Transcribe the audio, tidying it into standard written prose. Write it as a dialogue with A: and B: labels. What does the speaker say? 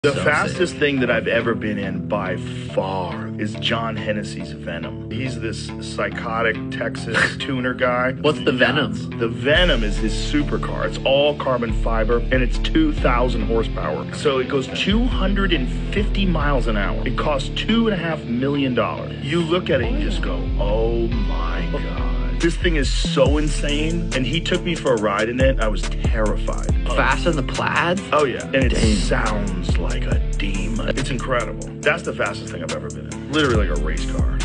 A: The fastest thing that I've ever been in by far is John Hennessey's Venom. He's this psychotic Texas tuner guy.
B: What's the Venom?
A: The Venom is his supercar. It's all carbon fiber and it's 2,000 horsepower. So it goes 250 miles an hour. It costs $2.5 million. You look at it and you just go, oh my God. This thing is so insane. And he took me for a ride in it. I was terrified.
B: Faster than the Plaid?
A: Oh yeah, and it sounds like a demon. It's incredible. That's the fastest thing I've ever been in. Literally like a race car.